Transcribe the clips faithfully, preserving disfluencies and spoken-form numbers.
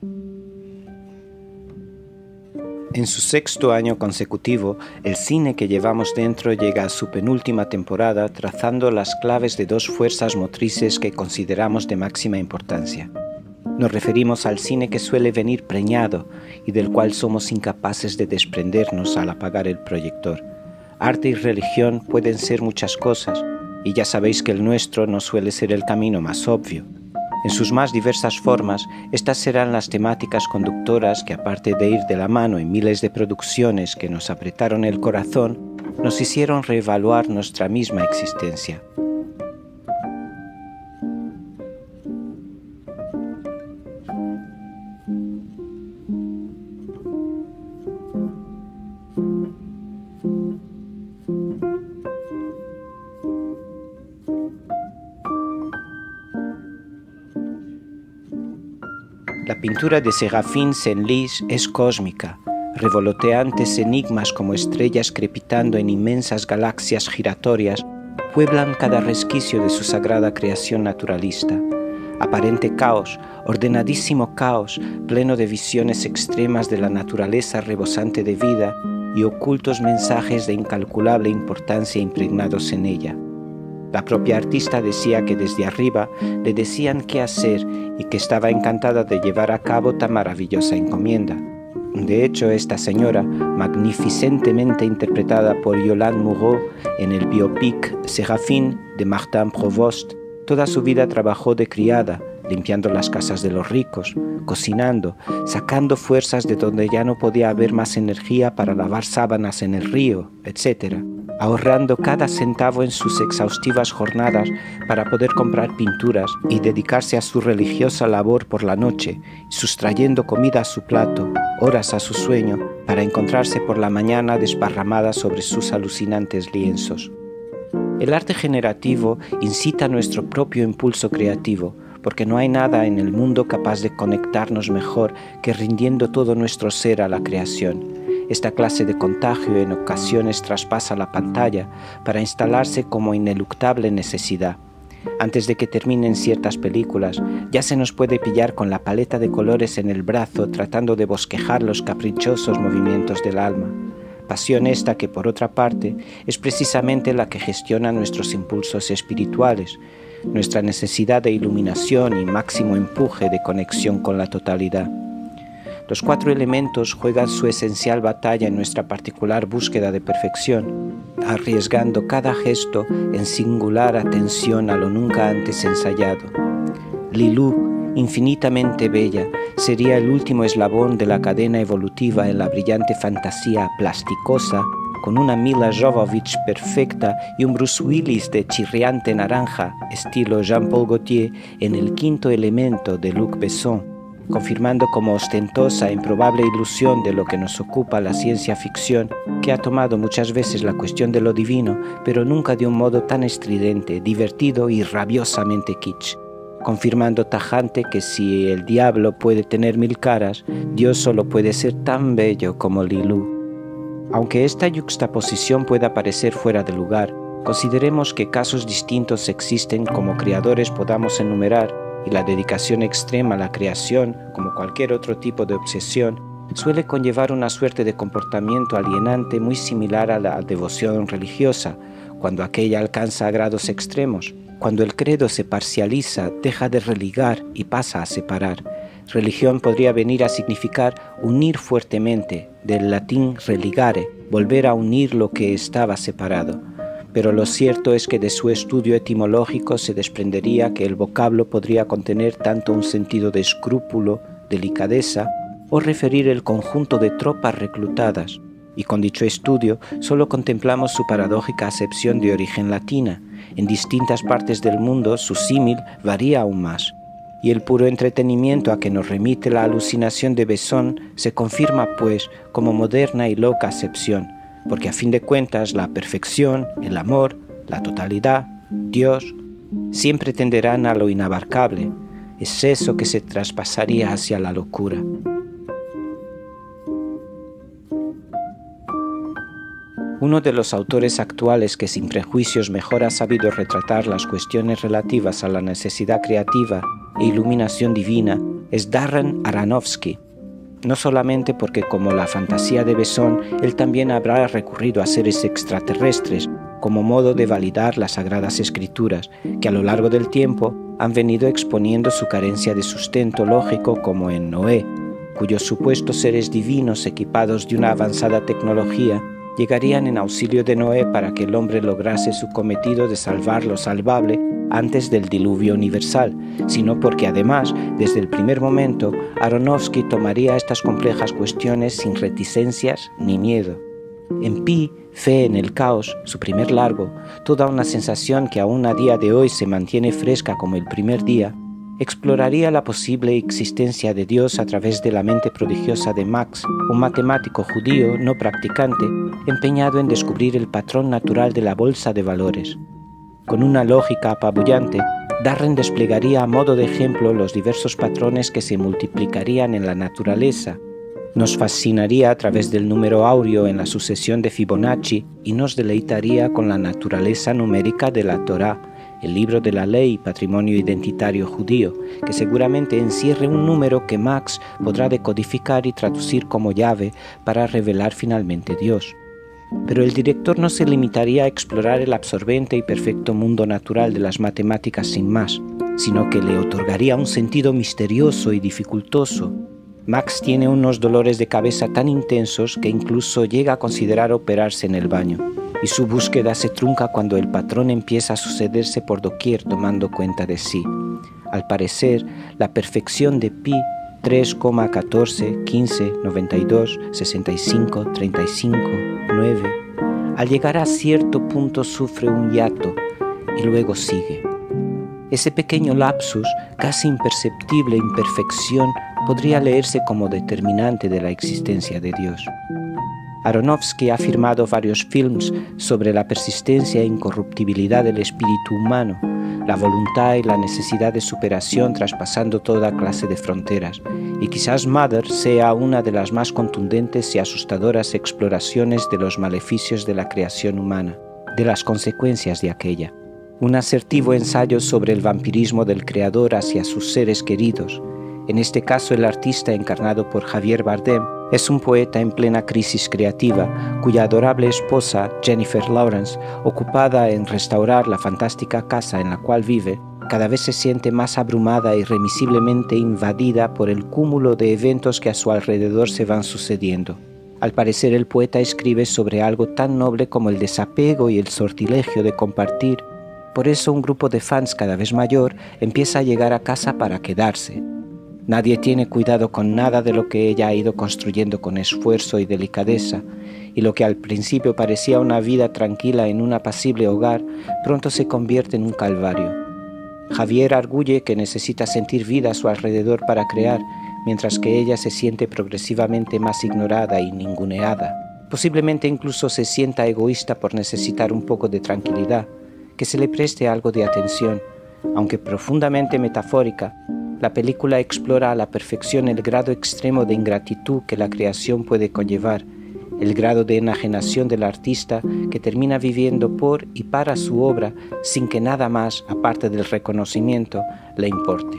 En su sexto año consecutivo, el cine que llevamos dentro llega a su penúltima temporada trazando las claves de dos fuerzas motrices que consideramos de máxima importancia. Nos referimos al cine que suele venir preñado y del cual somos incapaces de desprendernos al apagar el proyector. Arte y religión pueden ser muchas cosas, y ya sabéis que el nuestro no suele ser el camino más obvio. En sus más diversas formas, estas serán las temáticas conductoras que, aparte de ir de la mano en miles de producciones que nos apretaron el corazón, nos hicieron reevaluar nuestra misma existencia. La pintura de Séraphin Senlis es cósmica, revoloteantes enigmas como estrellas crepitando en inmensas galaxias giratorias pueblan cada resquicio de su sagrada creación naturalista. Aparente caos, ordenadísimo caos, pleno de visiones extremas de la naturaleza rebosante de vida y ocultos mensajes de incalculable importancia impregnados en ella. La propia artista decía que desde arriba le decían qué hacer y que estaba encantada de llevar a cabo tan maravillosa encomienda. De hecho, esta señora, magnificentemente interpretada por Yolande Moreau en el biopic Séraphin de Martin Provost, toda su vida trabajó de criada, limpiando las casas de los ricos, cocinando, sacando fuerzas de donde ya no podía haber más energía para lavar sábanas en el río, etcétera, ahorrando cada centavo en sus exhaustivas jornadas para poder comprar pinturas y dedicarse a su religiosa labor por la noche, sustrayendo comida a su plato, horas a su sueño, para encontrarse por la mañana desparramada sobre sus alucinantes lienzos. El arte generativo incita nuestro propio impulso creativo, porque no hay nada en el mundo capaz de conectarnos mejor que rindiendo todo nuestro ser a la creación. Esta clase de contagio en ocasiones traspasa la pantalla para instalarse como ineluctable necesidad. Antes de que terminen ciertas películas, ya se nos puede pillar con la paleta de colores en el brazo tratando de bosquejar los caprichosos movimientos del alma. Pasión esta que, por otra parte, es precisamente la que gestiona nuestros impulsos espirituales, nuestra necesidad de iluminación y máximo empuje de conexión con la totalidad. Los cuatro elementos juegan su esencial batalla en nuestra particular búsqueda de perfección, arriesgando cada gesto en singular atención a lo nunca antes ensayado. Lilú, infinitamente bella, sería el último eslabón de la cadena evolutiva en la brillante fantasía plasticosa, con una Mila Jovovich perfecta y un Bruce Willis de chirriante naranja, estilo Jean-Paul Gaultier, en el quinto elemento de Luc Besson, confirmando como ostentosa e improbable ilusión de lo que nos ocupa la ciencia ficción, que ha tomado muchas veces la cuestión de lo divino, pero nunca de un modo tan estridente, divertido y rabiosamente kitsch, confirmando tajante que si el diablo puede tener mil caras, Dios solo puede ser tan bello como Lilú. Aunque esta yuxtaposición pueda parecer fuera de lugar, consideremos que casos distintos existen como creadores podamos enumerar, y la dedicación extrema a la creación, como cualquier otro tipo de obsesión, suele conllevar una suerte de comportamiento alienante muy similar a la devoción religiosa, cuando aquella alcanza grados extremos, cuando el credo se parcializa, deja de religar y pasa a separar. Religión podría venir a significar unir fuertemente, del latín religare, volver a unir lo que estaba separado. Pero lo cierto es que de su estudio etimológico se desprendería que el vocablo podría contener tanto un sentido de escrúpulo, delicadeza, o referir el conjunto de tropas reclutadas, y con dicho estudio solo contemplamos su paradójica acepción de origen latina. En distintas partes del mundo su símil varía aún más, y el puro entretenimiento a que nos remite la alucinación de Besson se confirma, pues, como moderna y loca acepción, porque a fin de cuentas la perfección, el amor, la totalidad, Dios, siempre tenderán a lo inabarcable. Es eso que se traspasaría hacia la locura. Uno de los autores actuales que sin prejuicios mejor ha sabido retratar las cuestiones relativas a la necesidad creativa e iluminación divina es Darren Aronofsky, no solamente porque, como la fantasía de Besson, él también habrá recurrido a seres extraterrestres como modo de validar las Sagradas Escrituras, que a lo largo del tiempo han venido exponiendo su carencia de sustento lógico, como en Noé, cuyos supuestos seres divinos equipados de una avanzada tecnología llegarían en auxilio de Noé para que el hombre lograse su cometido de salvar lo salvable antes del diluvio universal, sino porque además, desde el primer momento, Aronofsky tomaría estas complejas cuestiones sin reticencias ni miedo. En Pi, Fe en el caos, su primer largo, toda una sensación que aún a día de hoy se mantiene fresca como el primer día, exploraría la posible existencia de Dios a través de la mente prodigiosa de Max, un matemático judío no practicante empeñado en descubrir el patrón natural de la bolsa de valores. Con una lógica apabullante, Darren desplegaría a modo de ejemplo los diversos patrones que se multiplicarían en la naturaleza, nos fascinaría a través del número áureo en la sucesión de Fibonacci y nos deleitaría con la naturaleza numérica de la Torá, el libro de la ley y patrimonio identitario judío, que seguramente encierre un número que Max podrá decodificar y traducir como llave para revelar finalmente Dios. Pero el director no se limitaría a explorar el absorbente y perfecto mundo natural de las matemáticas sin más, sino que le otorgaría un sentido misterioso y dificultoso. Max tiene unos dolores de cabeza tan intensos que incluso llega a considerar operarse en el baño, y su búsqueda se trunca cuando el patrón empieza a sucederse por doquier tomando cuenta de sí. Al parecer, la perfección de Pi, tres, catorce, quince, noventa y dos, sesenta y cinco, treinta y cinco, nueve, al llegar a cierto punto sufre un hiato y luego sigue. Ese pequeño lapsus, casi imperceptible imperfección, podría leerse como determinante de la existencia de Dios. Aronofsky ha firmado varios films sobre la persistencia e incorruptibilidad del espíritu humano, la voluntad y la necesidad de superación traspasando toda clase de fronteras, y quizás Mother sea una de las más contundentes y asustadoras exploraciones de los maleficios de la creación humana, de las consecuencias de aquella. Un asertivo ensayo sobre el vampirismo del creador hacia sus seres queridos. En este caso, el artista encarnado por Javier Bardem es un poeta en plena crisis creativa, cuya adorable esposa, Jennifer Lawrence, ocupada en restaurar la fantástica casa en la cual vive, cada vez se siente más abrumada e irremisiblemente invadida por el cúmulo de eventos que a su alrededor se van sucediendo. Al parecer, el poeta escribe sobre algo tan noble como el desapego y el sortilegio de compartir. Por eso, un grupo de fans cada vez mayor empieza a llegar a casa para quedarse. Nadie tiene cuidado con nada de lo que ella ha ido construyendo con esfuerzo y delicadeza, y lo que al principio parecía una vida tranquila en un apacible hogar, pronto se convierte en un calvario. Javier arguye que necesita sentir vida a su alrededor para crear, mientras que ella se siente progresivamente más ignorada y ninguneada. Posiblemente incluso se sienta egoísta por necesitar un poco de tranquilidad, que se le preste algo de atención, aunque profundamente metafórica. La película explora a la perfección el grado extremo de ingratitud que la creación puede conllevar, el grado de enajenación del artista que termina viviendo por y para su obra sin que nada más, aparte del reconocimiento, le importe.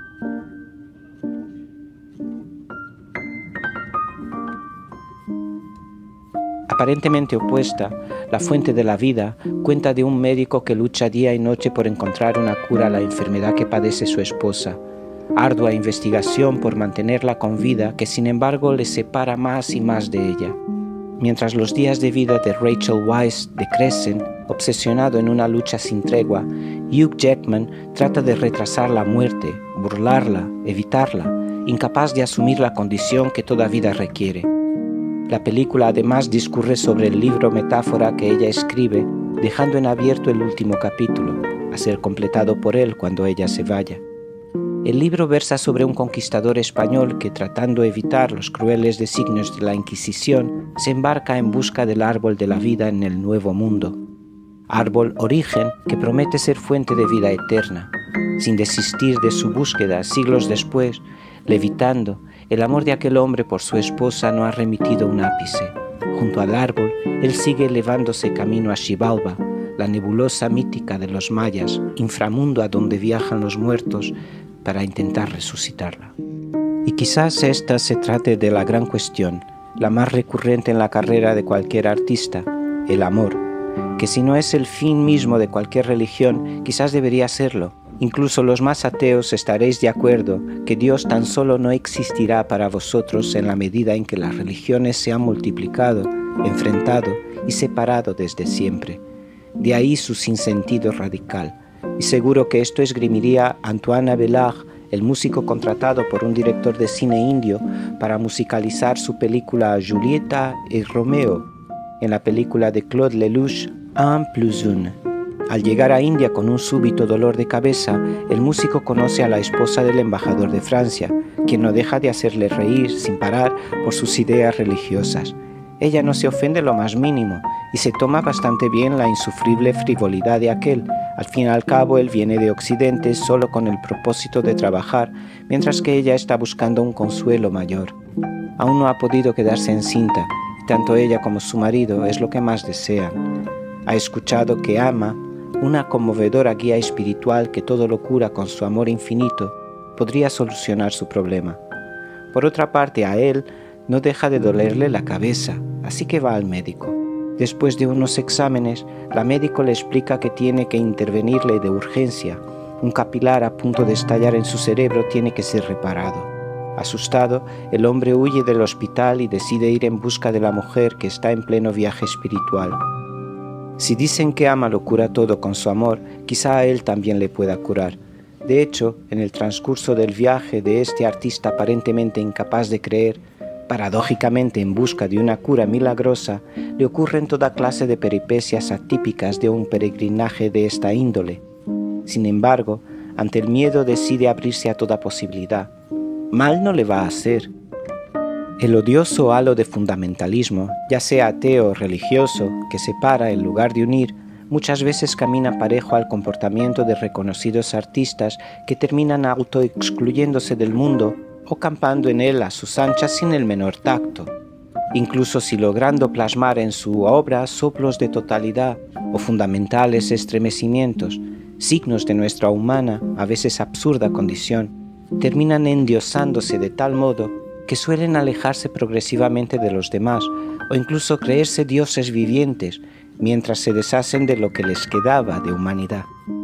Aparentemente opuesta, La fuente de la vida cuenta de un médico que lucha día y noche por encontrar una cura a la enfermedad que padece su esposa. Ardua investigación por mantenerla con vida que sin embargo le separa más y más de ella. Mientras los días de vida de Rachel Weisz decrecen, obsesionado en una lucha sin tregua, Hugh Jackman trata de retrasar la muerte, burlarla, evitarla, incapaz de asumir la condición que toda vida requiere. La película además discurre sobre el libro metáfora que ella escribe, dejando en abierto el último capítulo, a ser completado por él cuando ella se vaya. El libro versa sobre un conquistador español que, tratando de evitar los crueles designios de la Inquisición, se embarca en busca del árbol de la vida en el Nuevo Mundo. Árbol origen que promete ser fuente de vida eterna. Sin desistir de su búsqueda siglos después, levitando, el amor de aquel hombre por su esposa no ha remitido un ápice. Junto al árbol, él sigue elevándose camino a Xibalba, la nebulosa mítica de los mayas, inframundo a donde viajan los muertos, para intentar resucitarla. Y quizás esta se trate de la gran cuestión, la más recurrente en la carrera de cualquier artista, el amor, que si no es el fin mismo de cualquier religión, quizás debería serlo. Incluso los más ateos estaréis de acuerdo que Dios tan solo no existirá para vosotros en la medida en que las religiones se han multiplicado, enfrentado y separado desde siempre. De ahí su sinsentido radical. Y seguro que esto esgrimiría Antoine Abelard, el músico contratado por un director de cine indio para musicalizar su película Julieta y Romeo, en la película de Claude Lelouch, Un plus un. Al llegar a India con un súbito dolor de cabeza, el músico conoce a la esposa del embajador de Francia, quien no deja de hacerle reír sin parar por sus ideas religiosas. Ella no se ofende lo más mínimo y se toma bastante bien la insufrible frivolidad de aquel. Al fin y al cabo, él viene de Occidente solo con el propósito de trabajar, mientras que ella está buscando un consuelo mayor. Aún no ha podido quedarse encinta, y tanto ella como su marido es lo que más desean. Ha escuchado que ama, una conmovedora guía espiritual que todo lo cura con su amor infinito, podría solucionar su problema. Por otra parte, a él no deja de dolerle la cabeza, así que va al médico. Después de unos exámenes, la médico le explica que tiene que intervenirle de urgencia. Un capilar a punto de estallar en su cerebro tiene que ser reparado. Asustado, el hombre huye del hospital y decide ir en busca de la mujer que está en pleno viaje espiritual. Si dicen que ama lo cura todo con su amor, quizá a él también le pueda curar. De hecho, en el transcurso del viaje de este artista aparentemente incapaz de creer, paradójicamente en busca de una cura milagrosa, le ocurren toda clase de peripecias atípicas de un peregrinaje de esta índole. Sin embargo, ante el miedo decide abrirse a toda posibilidad. Mal no le va a hacer. El odioso halo de fundamentalismo, ya sea ateo o religioso, que separa en lugar de unir, muchas veces camina parejo al comportamiento de reconocidos artistas que terminan autoexcluyéndose del mundo o campando en él a sus anchas sin el menor tacto, incluso si logrando plasmar en su obra soplos de totalidad o fundamentales estremecimientos, signos de nuestra humana, a veces absurda condición, terminan endiosándose de tal modo que suelen alejarse progresivamente de los demás o incluso creerse dioses vivientes mientras se deshacen de lo que les quedaba de humanidad.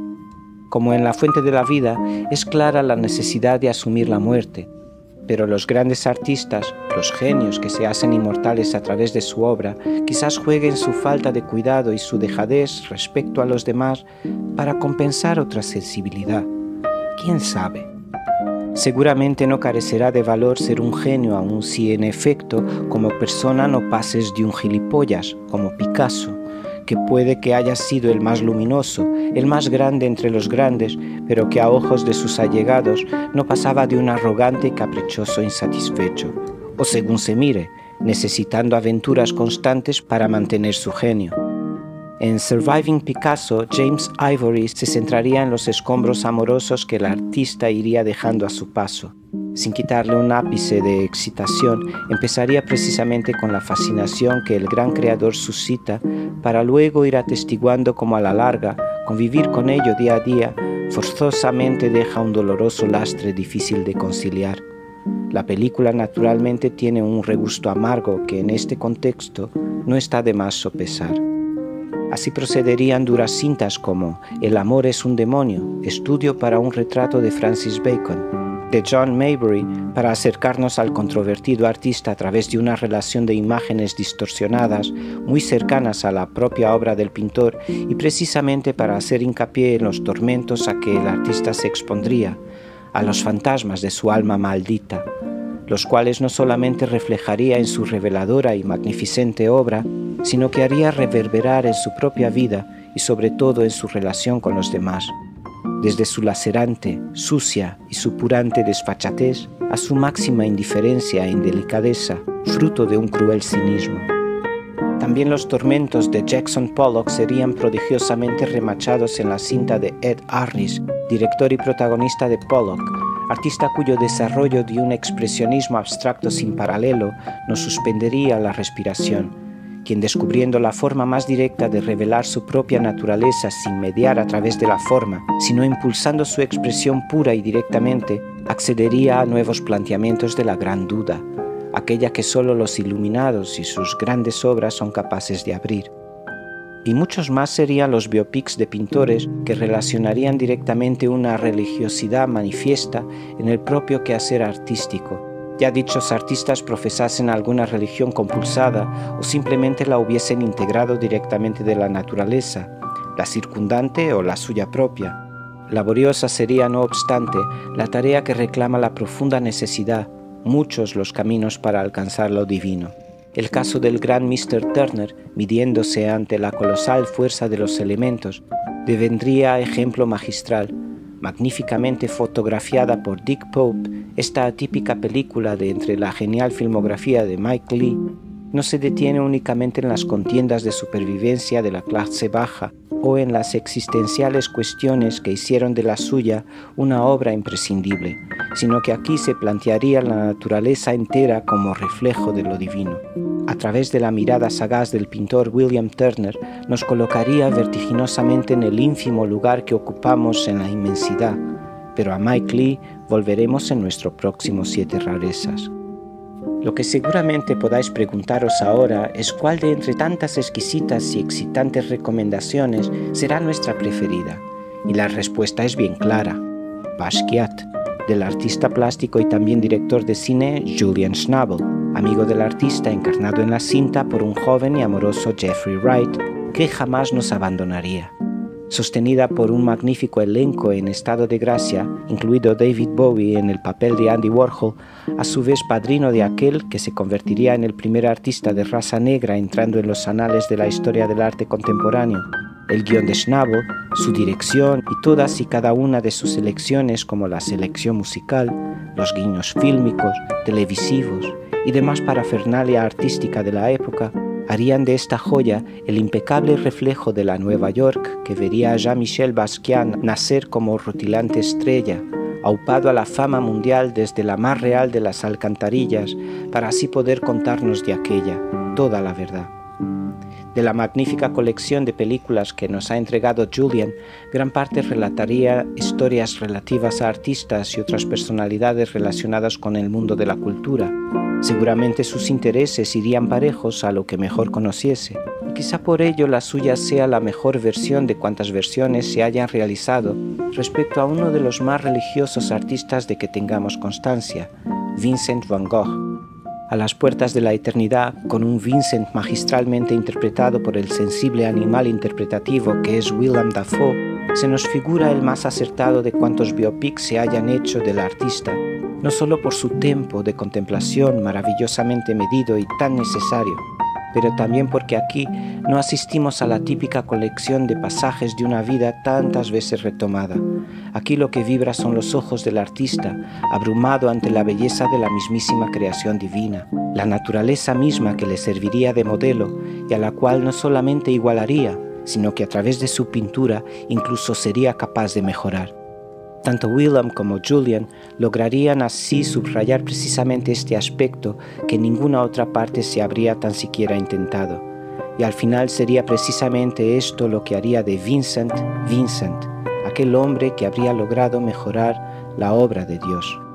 Como en La Fuente de la Vida, es clara la necesidad de asumir la muerte, pero los grandes artistas, los genios que se hacen inmortales a través de su obra, quizás jueguen su falta de cuidado y su dejadez respecto a los demás para compensar otra sensibilidad. ¿Quién sabe? Seguramente no carecerá de valor ser un genio aun si en efecto como persona no pases de un gilipollas, como Picasso, que puede que haya sido el más luminoso, el más grande entre los grandes, pero que a ojos de sus allegados no pasaba de un arrogante y caprichoso insatisfecho, o según se mire, necesitando aventuras constantes para mantener su genio. En Surviving Picasso, James Ivory se centraría en los escombros amorosos que el artista iría dejando a su paso. Sin quitarle un ápice de excitación, empezaría precisamente con la fascinación que el gran creador suscita para luego ir atestiguando cómo a la larga, convivir con ello día a día, forzosamente deja un doloroso lastre difícil de conciliar. La película naturalmente tiene un regusto amargo que en este contexto no está de más sopesar. Así procederían duras cintas como El amor es un demonio, estudio para un retrato de Francis Bacon, de John Maybury, para acercarnos al controvertido artista a través de una relación de imágenes distorsionadas muy cercanas a la propia obra del pintor y precisamente para hacer hincapié en los tormentos a que el artista se expondría, a los fantasmas de su alma maldita, los cuales no solamente reflejaría en su reveladora y magnificente obra, sino que haría reverberar en su propia vida y sobre todo en su relación con los demás, desde su lacerante, sucia y supurante desfachatez a su máxima indiferencia e indelicadeza, fruto de un cruel cinismo. También los tormentos de Jackson Pollock serían prodigiosamente remachados en la cinta de Ed Harris, director y protagonista de Pollock, artista cuyo desarrollo de un expresionismo abstracto sin paralelo nos suspendería la respiración, quien, descubriendo la forma más directa de revelar su propia naturaleza sin mediar a través de la forma, sino impulsando su expresión pura y directamente, accedería a nuevos planteamientos de la gran duda, aquella que solo los iluminados y sus grandes obras son capaces de abrir. Y muchos más serían los biopics de pintores que relacionarían directamente una religiosidad manifiesta en el propio quehacer artístico, ya dichos artistas profesasen alguna religión compulsada o simplemente la hubiesen integrado directamente de la naturaleza, la circundante o la suya propia. Laboriosa sería, no obstante, la tarea que reclama la profunda necesidad, muchos los caminos para alcanzar lo divino. El caso del gran mister Turner, midiéndose ante la colosal fuerza de los elementos, devendría ejemplo magistral. Magníficamente fotografiada por Dick Pope, esta atípica película de entre la genial filmografía de Mike Leigh no se detiene únicamente en las contiendas de supervivencia de la clase baja o en las existenciales cuestiones que hicieron de la suya una obra imprescindible, sino que aquí se plantearía la naturaleza entera como reflejo de lo divino. A través de la mirada sagaz del pintor William Turner, nos colocaría vertiginosamente en el ínfimo lugar que ocupamos en la inmensidad, pero a Mike Leigh volveremos en nuestro próximo Siete Rarezas. Lo que seguramente podáis preguntaros ahora es cuál de entre tantas exquisitas y excitantes recomendaciones será nuestra preferida. Y la respuesta es bien clara: Basquiat, del artista plástico y también director de cine Julian Schnabel, amigo del artista encarnado en la cinta por un joven y amoroso Jeffrey Wright, que jamás nos abandonaría. Sostenida por un magnífico elenco en estado de gracia, incluido David Bowie en el papel de Andy Warhol, a su vez padrino de aquel que se convertiría en el primer artista de raza negra entrando en los anales de la historia del arte contemporáneo. El guión de Schnabel, su dirección y todas y cada una de sus elecciones, como la selección musical, los guiños fílmicos, televisivos y demás parafernalia artística de la época, harían de esta joya el impecable reflejo de la Nueva York que vería a Jean-Michel Basquiat nacer como rutilante estrella, aupado a la fama mundial desde la más real de las alcantarillas, para así poder contarnos de aquella toda la verdad. De la magnífica colección de películas que nos ha entregado Julian, gran parte relataría historias relativas a artistas y otras personalidades relacionadas con el mundo de la cultura. Seguramente sus intereses irían parejos a lo que mejor conociese, y quizá por ello la suya sea la mejor versión de cuantas versiones se hayan realizado respecto a uno de los más religiosos artistas de que tengamos constancia, Vincent van Gogh. A las puertas de la eternidad, con un Vincent magistralmente interpretado por el sensible animal interpretativo que es Willem Dafoe, se nos figura el más acertado de cuantos biopics se hayan hecho del artista, no solo por su tiempo de contemplación maravillosamente medido y tan necesario, pero también porque aquí no asistimos a la típica colección de pasajes de una vida tantas veces retomada. Aquí lo que vibra son los ojos del artista, abrumado ante la belleza de la mismísima creación divina, la naturaleza misma que le serviría de modelo y a la cual no solamente igualaría, sino que a través de su pintura incluso sería capaz de mejorar. Tanto Willem como Julian lograrían así subrayar precisamente este aspecto que en ninguna otra parte se habría tan siquiera intentado. Y al final sería precisamente esto lo que haría de Vincent, Vincent, aquel hombre que habría logrado mejorar la obra de Dios.